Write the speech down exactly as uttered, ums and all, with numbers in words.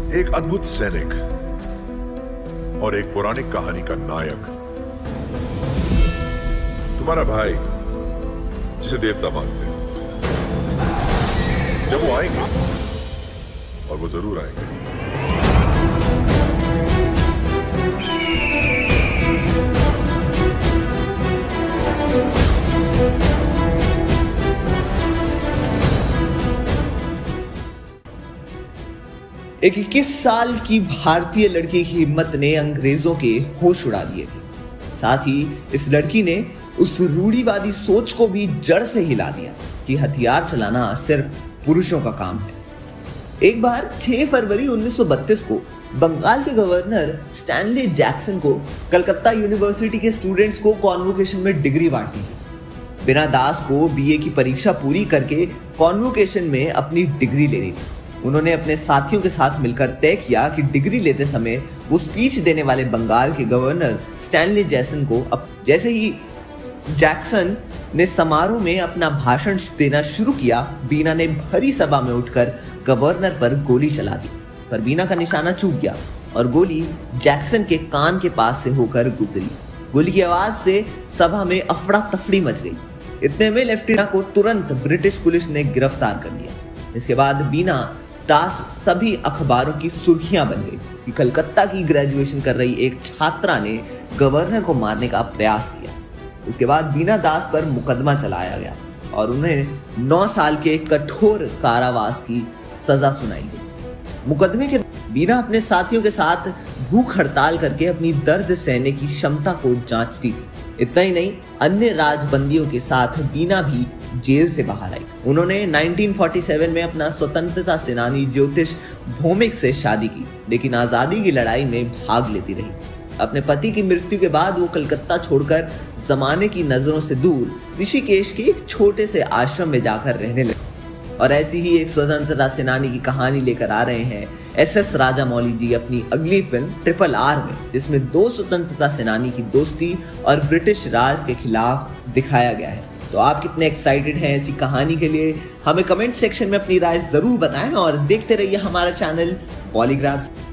एक अद्भुत सैनिक और एक पौराणिक कहानी का नायक, तुम्हारा भाई जिसे देवता मानते हैं, जब वो आएंगे, और वो जरूर आएंगे, एक इक्कीस साल की भारतीय लड़की की हिम्मत ने अंग्रेजों के होश उड़ा दिए थे। साथ ही इस लड़की ने उस रूढ़िवादी सोच को भी जड़ से हिला दिया कि हथियार चलाना सिर्फ पुरुषों का काम है। एक बार छह फरवरी उन्नीस सौ बत्तीस को बंगाल के गवर्नर स्टैनली जैक्सन को कलकत्ता यूनिवर्सिटी के स्टूडेंट्स को कॉन्वोकेशन में डिग्री बांटनी थी। बीना दास को बीए की परीक्षा पूरी करके कॉन्वोकेशन में अपनी डिग्री लेनी थी। उन्होंने अपने साथियों के साथ मिलकर तय किया कि डिग्री लेते समय वो स्पीच देने वाले बंगाल के गवर्नर स्टैनली जैक्सन को अब जैसे ही जैक्सन ने समारोह में अपना भाषण देना शुरू किया, बीना ने भरी सभा में उठकर गवर्नर पर गोली चला दी। पर बीना का निशाना चूक गया और गोली जैक्सन के कान के पास से होकर गुजरी। गोली की आवाज से सभा में अफड़ा तफड़ी मच गई। इतने में लेफ्टिनेंट को तुरंत ब्रिटिश पुलिस ने गिरफ्तार कर लिया। इसके बाद बीना दास सभी अखबारों की सुर्खियां बन गई कि कलकत्ता की ग्रेजुएशन कर रही एक छात्रा ने गवर्नर को मारने का प्रयास किया। इसके बाद बीना दास पर मुकदमा चलाया गया और उन्हें नौ साल के कठोर कारावास की सजा सुनाई गई। मुकदमे के बीना अपने साथियों के साथ भूख हड़ताल करके अपनी दर्द सहने की क्षमता को जांचती थी। इतना ही नहीं, अन्य राजबंदियों के साथ बीना भी जेल से बाहर आई। उन्होंने उन्नीस सौ सैंतालीस में अपना स्वतंत्रता सेनानी ज्योतिष भौमिक से शादी की, लेकिन आजादी की लड़ाई में भाग लेती रही। अपने पति की मृत्यु के बाद वो कलकत्ता छोड़कर जमाने की नजरों से दूर ऋषिकेश के एक छोटे से आश्रम में जाकर रहने लगे। और ऐसी ही एक स्वतंत्रता सेनानी की कहानी लेकर आ रहे हैं एस एस राजामौली जी अपनी अगली फिल्म ट्रिपल आर में, जिसमें दो स्वतंत्रता सेनानी की दोस्ती और ब्रिटिश राज के खिलाफ दिखाया गया है। तो आप कितने एक्साइटेड हैं ऐसी कहानी के लिए? हमें कमेंट सेक्शन में अपनी राय जरूर बताएं और देखते रहिए हमारा चैनल पॉलीग्राफ।